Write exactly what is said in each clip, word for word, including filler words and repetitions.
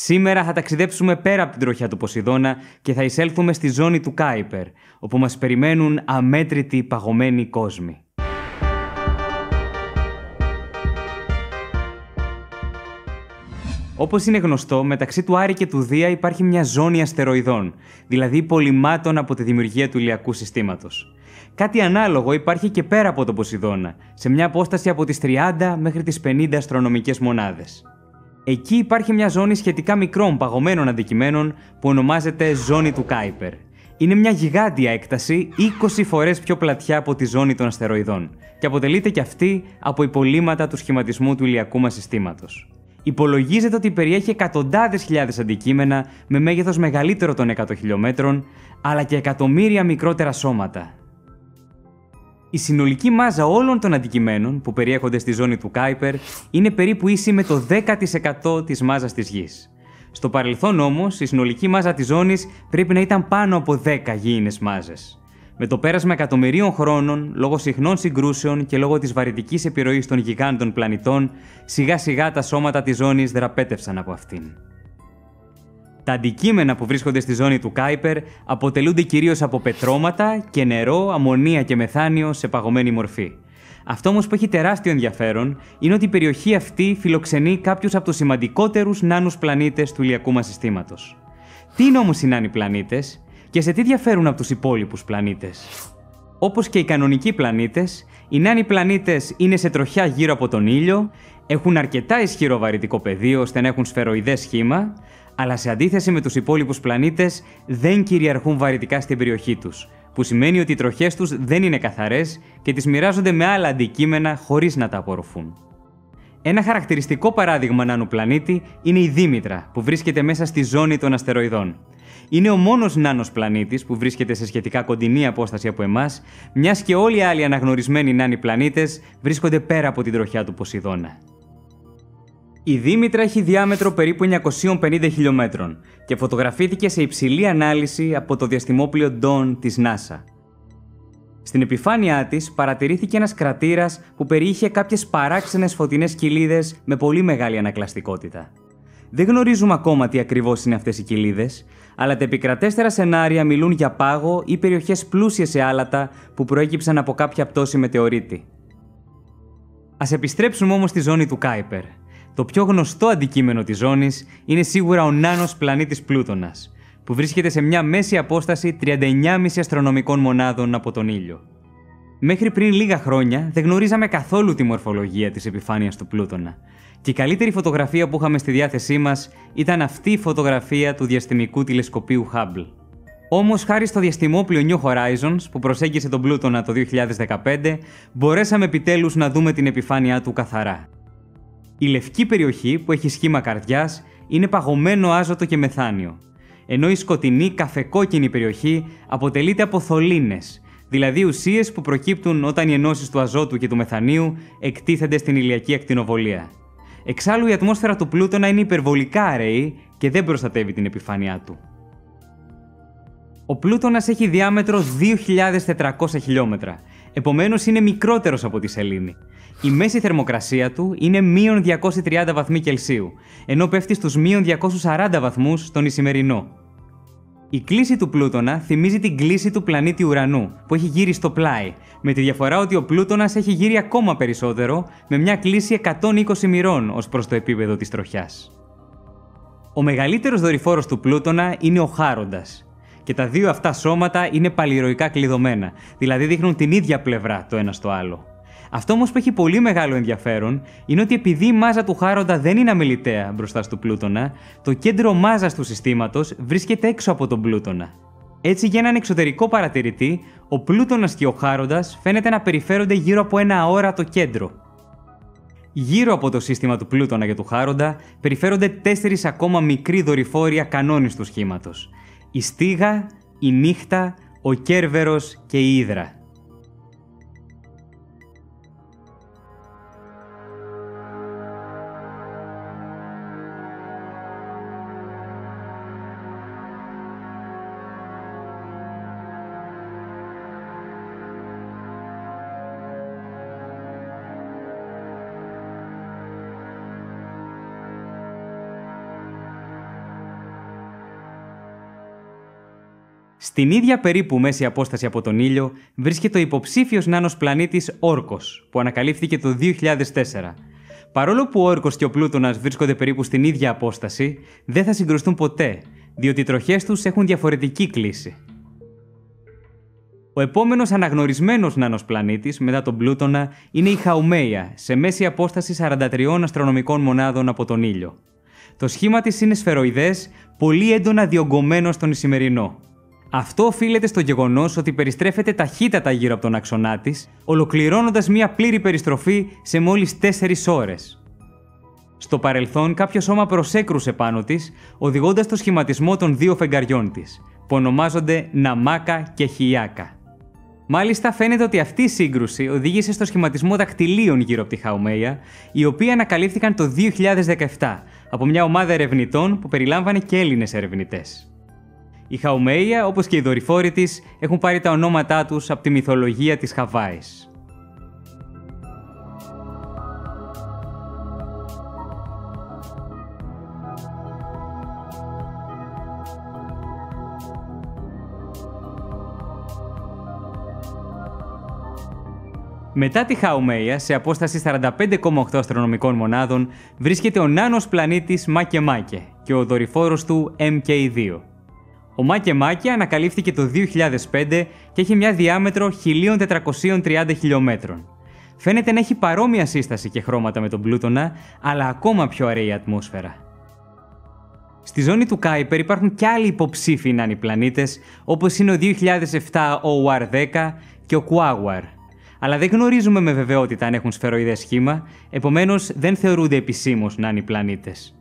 Σήμερα θα ταξιδέψουμε πέρα από την τροχιά του Ποσειδώνα και θα εισέλθουμε στη ζώνη του Κάιπερ, όπου μας περιμένουν αμέτρητοι παγωμένοι κόσμοι. Όπως είναι γνωστό, μεταξύ του Άρη και του Δία υπάρχει μια ζώνη αστεροειδών, δηλαδή υπολοιμμάτων από τη δημιουργία του ηλιακού συστήματος. Κάτι ανάλογο υπάρχει και πέρα από τον Ποσειδώνα, σε μια απόσταση από τις τριάντα μέχρι τις πενήντα αστρονομικές μονάδες. Εκεί υπάρχει μια ζώνη σχετικά μικρών παγωμένων αντικειμένων που ονομάζεται ζώνη του Κάιπερ. Είναι μια γιγάντια έκταση, είκοσι φορές πιο πλατιά από τη ζώνη των αστεροειδών και αποτελείται και αυτή από υπολείμματα του σχηματισμού του ηλιακού μας συστήματος. Υπολογίζεται ότι περιέχει εκατοντάδες χιλιάδες αντικείμενα με μέγεθος μεγαλύτερο των εκατό χιλιομέτρων, αλλά και εκατομμύρια μικρότερα σώματα. Η συνολική μάζα όλων των αντικειμένων που περιέχονται στη ζώνη του Κάιπερ είναι περίπου ίση με το δέκα τοις εκατό της μάζας της Γης. Στο παρελθόν όμως, η συνολική μάζα της ζώνης πρέπει να ήταν πάνω από δέκα γήινες μάζες. Με το πέρασμα εκατομμυρίων χρόνων, λόγω συχνών συγκρούσεων και λόγω της βαρυτικής επιρροής των γιγάντων πλανητών, σιγά σιγά τα σώματα της ζώνης δραπέτευσαν από αυτήν. Τα αντικείμενα που βρίσκονται στη ζώνη του Κάιπερ αποτελούνται κυρίως από πετρώματα και νερό, αμμονία και μεθάνιο σε παγωμένη μορφή. Αυτό όμως που έχει τεράστιο ενδιαφέρον είναι ότι η περιοχή αυτή φιλοξενεί κάποιους από τους σημαντικότερους νάνους πλανήτες του ηλιακού μας συστήματος. Τι είναι όμως οι νάνοι πλανήτες και σε τι διαφέρουν από τους υπόλοιπους πλανήτες? Όπως και οι κανονικοί πλανήτες, οι νάνοι πλανήτες είναι σε τροχιά γύρω από τον ήλιο, έχουν αρκετά ισχυρό βαρυτικό πεδίο ώστε να έχουν σφαιροειδές σχήμα, αλλά σε αντίθεση με τους υπόλοιπους πλανήτες δεν κυριαρχούν βαρυτικά στην περιοχή τους, που σημαίνει ότι οι τροχές τους δεν είναι καθαρές και τις μοιράζονται με άλλα αντικείμενα χωρίς να τα απορροφούν. Ένα χαρακτηριστικό παράδειγμα νάνου πλανήτη είναι η Δήμητρα, που βρίσκεται μέσα στη ζώνη των αστεροειδών. Είναι ο μόνος νάνος πλανήτης που βρίσκεται σε σχετικά κοντινή απόσταση από εμάς, μιας και όλοι οι άλλοι αναγνωρισμένοι νάνοι πλανήτες βρίσκονται πέρα από την τροχιά του Ποσειδώνα. Η Δήμητρα έχει διάμετρο περίπου εννιακόσιες πενήντα χιλιομέτρων και φωτογραφήθηκε σε υψηλή ανάλυση από το διαστημόπλοιο Dawn της NASA. Στην επιφάνειά της παρατηρήθηκε ένας κρατήρας που περιείχε κάποιες παράξενες φωτεινές κοιλίδες με πολύ μεγάλη ανακλαστικότητα. Δεν γνωρίζουμε ακόμα τι ακριβώς είναι αυτές οι κοιλίδες, αλλά τα επικρατέστερα σενάρια μιλούν για πάγο ή περιοχές πλούσιες σε άλατα που προέκυψαν από κάποια πτώση μετεωρίτη. Ας επιστρέψουμε όμως στη ζώνη του Κάιπερ. Το πιο γνωστό αντικείμενο της ζώνης είναι σίγουρα ο νάνος πλανήτης Πλούτονας, που βρίσκεται σε μια μέση απόσταση τριάντα εννιά κόμμα πέντε αστρονομικών μονάδων από τον ήλιο. Μέχρι πριν λίγα χρόνια δεν γνωρίζαμε καθόλου τη μορφολογία της επιφάνειας του Πλούτονα, και η καλύτερη φωτογραφία που είχαμε στη διάθεσή μας ήταν αυτή η φωτογραφία του διαστημικού τηλεσκοπίου Hubble. Όμως, χάρη στο διαστημόπλοιο New Horizons που προσέγγισε τον Πλούτονα το δύο χιλιάδες δεκαπέντε, μπορέσαμε επιτέλους να δούμε την επιφάνειά του καθαρά. Η λευκή περιοχή, που έχει σχήμα καρδιάς, είναι παγωμένο άζωτο και μεθάνιο, ενώ η σκοτεινή καφεκόκκινη περιοχή αποτελείται από θολίνες, δηλαδή ουσίες που προκύπτουν όταν οι ενώσεις του αζότου και του μεθανίου εκτίθενται στην ηλιακή ακτινοβολία. Εξάλλου, η ατμόσφαιρα του Πλούτονα είναι υπερβολικά αραιή και δεν προστατεύει την επιφάνειά του. Ο Πλούτονας έχει διάμετρο δύο χιλιάδες τετρακόσια χιλιόμετρα, επομένως είναι μικρότερος από τη Σελήνη. Η μέση θερμοκρασία του είναι μείον διακόσιοι τριάντα βαθμοί Κελσίου, ενώ πέφτει στους μείον διακόσιους σαράντα βαθμούς τον Ισημερινό. Η κλίση του Πλούτονα θυμίζει την κλίση του πλανήτη Ουρανού, που έχει γύρει στο πλάι, με τη διαφορά ότι ο Πλούτονας έχει γύρει ακόμα περισσότερο, με μια κλίση εκατόν είκοσι μοιρών ως προς το επίπεδο της τροχιάς. Ο μεγαλύτερος δορυφόρος του Πλούτονα είναι ο Χάροντας, και τα δύο αυτά σώματα είναι παλιροϊκά κλειδωμένα, δηλαδή δείχνουν την ίδια πλευρά το ένα στο άλλο. Αυτό όμως που έχει πολύ μεγάλο ενδιαφέρον είναι ότι επειδή η μάζα του Χάροντα δεν είναι αμεληταία μπροστά στο Πλούτονα, το κέντρο μάζας του συστήματος βρίσκεται έξω από τον Πλούτονα. Έτσι, για έναν εξωτερικό παρατηρητή, ο Πλούτονας και ο Χάροντας φαίνεται να περιφέρονται γύρω από ένα αόρατο κέντρο. Γύρω από το σύστημα του Πλούτονα και του Χάροντα περιφέρονται τέσσερις ακόμα μικροί δορυφόροι ακανόνιστου σχήματος: η Στίγα, η Νύχτα, ο Κέρβερος και η Ύδρα. Στην ίδια περίπου μέση απόσταση από τον ήλιο βρίσκεται ο υποψήφιος νάνος πλανήτης Όρκος, που ανακαλύφθηκε το δύο χιλιάδες τέσσερα. Παρόλο που ο Όρκος και ο Πλούτονας βρίσκονται περίπου στην ίδια απόσταση, δεν θα συγκρουστούν ποτέ, διότι οι τροχές τους έχουν διαφορετική κλίση. Ο επόμενος αναγνωρισμένος νάνος πλανήτης μετά τον Πλούτονα είναι η Χαουμέια, σε μέση απόσταση σαράντα τριών αστρονομικών μονάδων από τον ήλιο. Το σχήμα της είναι σφαιροειδές, πολύ έντονα διωγγωμένο στον Ισημερινό. Αυτό οφείλεται στο γεγονός ότι περιστρέφεται ταχύτατα γύρω από τον άξονά της, ολοκληρώνοντας μια πλήρη περιστροφή σε μόλις τέσσερις ώρες. Στο παρελθόν, κάποιο σώμα προσέκρουσε πάνω της, οδηγώντας το σχηματισμό των δύο φεγγαριών της, που ονομάζονται Ναμάκα και Χιάκα. Μάλιστα, φαίνεται ότι αυτή η σύγκρουση οδήγησε στο σχηματισμό δακτυλίων γύρω από τη Χαουμέια, οι οποίοι ανακαλύφθηκαν το δύο χιλιάδες δεκαεπτά από μια ομάδα ερευνητών που περιλάμβανε και Έλληνες ερευνητές. Η Χαουμέια, όπως και οι δορυφόροι της, έχουν πάρει τα ονόματά τους από τη μυθολογία της Χαβάης. Μετά τη Χαουμέια, σε απόσταση σαράντα πέντε κόμμα οκτώ αστρονομικών μονάδων, βρίσκεται ο νάνος πλανήτης Μάκε Μάκε και ο δορυφόρος του εμ κέι δύο. Ο Μάκε Μάκε ανακαλύφθηκε το δύο χιλιάδες πέντε και έχει μια διάμετρο χίλια τετρακόσια τριάντα χιλιομέτρων. Φαίνεται να έχει παρόμοια σύσταση και χρώματα με τον Πλούτονα, αλλά ακόμα πιο αραιή ατμόσφαιρα. Στη ζώνη του Κάιπερ υπάρχουν και άλλοι υποψήφιοι νάνοι πλανήτες, όπως είναι ο δύο χιλιάδες επτά ο Ου Αρ δέκα και ο Κουάγουαρ. Αλλά δεν γνωρίζουμε με βεβαιότητα αν έχουν σφαιροειδές σχήμα, επομένως δεν θεωρούνται επισήμως νάνοι πλανήτες.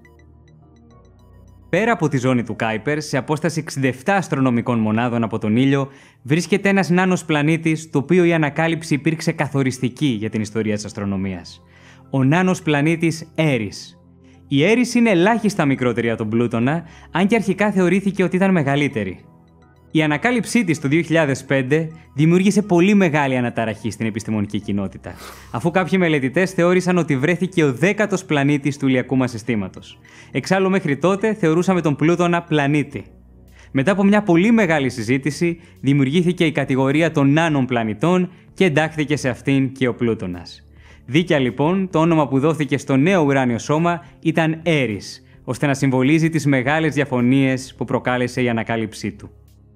Πέρα από τη ζώνη του Κάιπερ, σε απόσταση εξήντα επτά αστρονομικών μονάδων από τον ήλιο, βρίσκεται ένας νάνος πλανήτης, το οποίο η ανακάλυψη υπήρξε καθοριστική για την ιστορία της αστρονομίας. Ο νάνος πλανήτης Έρις. Η Έρις είναι ελάχιστα μικρότερη από τον Πλούτονα, αν και αρχικά θεωρήθηκε ότι ήταν μεγαλύτερη. Η ανακάλυψή της το δύο χιλιάδες πέντε δημιούργησε πολύ μεγάλη αναταραχή στην επιστημονική κοινότητα, αφού κάποιοι μελετητές θεώρησαν ότι βρέθηκε ο δέκατος πλανήτης του ηλιακού μας συστήματος. Εξάλλου, μέχρι τότε θεωρούσαμε τον Πλούτονα πλανήτη. Μετά από μια πολύ μεγάλη συζήτηση, δημιουργήθηκε η κατηγορία των νάνων πλανητών και εντάχθηκε σε αυτήν και ο Πλούτονας. Δίκαια λοιπόν, το όνομα που δόθηκε στο νέο ουράνιο σώμα ήταν Έρις, ώστε να συμβολίζει τις μεγάλες διαφωνίες που προκάλεσε η ανακάλυψή του.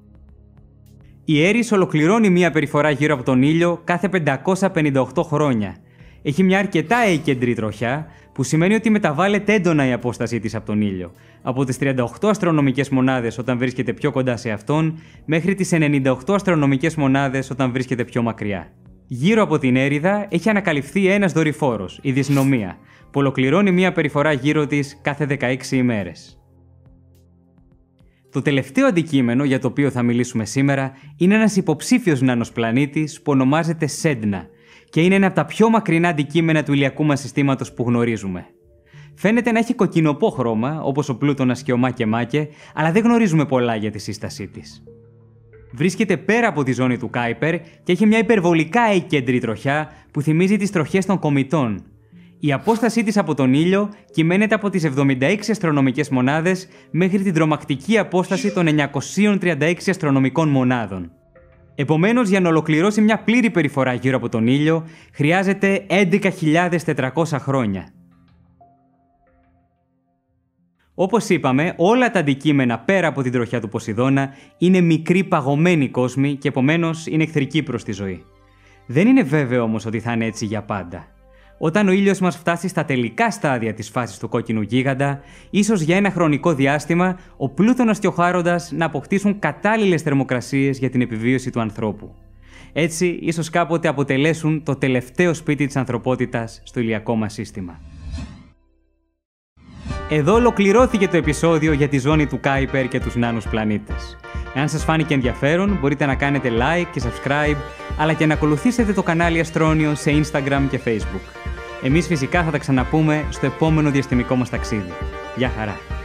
Η Έρις ολοκληρώνει μία περιφορά γύρω από τον ήλιο κάθε πεντακόσια πενήντα οκτώ χρόνια. Έχει μια αρκετά έκεντρη τροχιά, που σημαίνει ότι μεταβάλλεται έντονα η απόστασή της από τον ήλιο, από τις τριάντα οκτώ αστρονομικές μονάδες όταν βρίσκεται πιο κοντά σε αυτόν, μέχρι τις ενενήντα οκτώ αστρονομικές μονάδες όταν βρίσκεται πιο μακριά. Γύρω από την έριδα έχει ανακαλυφθεί ένας δορυφόρος, η Δυσνομία, που ολοκληρώνει μία περιφορά γύρω της κάθε δεκαέξι ημέρες. Το τελευταίο αντικείμενο για το οποίο θα μιλήσουμε σήμερα είναι ένας υποψήφιος νάνος πλανήτης που ονομάζεται Σέντνα και είναι ένα από τα πιο μακρινά αντικείμενα του ηλιακού μας συστήματος που γνωρίζουμε. Φαίνεται να έχει κοκκινοπό χρώμα, όπως ο Πλούτονας και ο Μάκε Μάκε, αλλά δεν γνωρίζουμε πολλά για τη σύστασή της. Βρίσκεται πέρα από τη ζώνη του Κάιπερ και έχει μια υπερβολικά έκεντρη τροχιά που θυμίζει τις τροχές των κομητών. Η απόστασή της από τον ήλιο κυμαίνεται από τις εβδομήντα έξι αστρονομικές μονάδες μέχρι την τρομακτική απόσταση των εννιακόσια τριάντα έξι αστρονομικών μονάδων. Επομένως, για να ολοκληρώσει μια πλήρη περιφορά γύρω από τον ήλιο, χρειάζεται έντεκα χιλιάδες τετρακόσια χρόνια. Όπως είπαμε, όλα τα αντικείμενα πέρα από την τροχιά του Ποσειδώνα είναι μικροί παγωμένοι κόσμοι και επομένως είναι εχθρικοί προς τη ζωή. Δεν είναι βέβαιο όμως ότι θα είναι έτσι για πάντα. Όταν ο ήλιος μας φτάσει στα τελικά στάδια της φάσης του κόκκινου γίγαντα, ίσως για ένα χρονικό διάστημα ο Πλούτονας και ο Χάροντας να αποκτήσουν κατάλληλες θερμοκρασίες για την επιβίωση του ανθρώπου. Έτσι, ίσως κάποτε αποτελέσουν το τελευταίο σπίτι της ανθρωπότητας στο ηλιακό μας σύστημα. Εδώ ολοκληρώθηκε το επεισόδιο για τη ζώνη του Κάιπερ και τους νάνους πλανήτες. Εάν σας φάνηκε ενδιαφέρον, μπορείτε να κάνετε like και subscribe, αλλά και να ακολουθήσετε το κανάλι Αστρόνιο σε Instagram και Facebook. Εμείς φυσικά θα τα ξαναπούμε στο επόμενο διαστημικό μας ταξίδι. Γεια χαρά!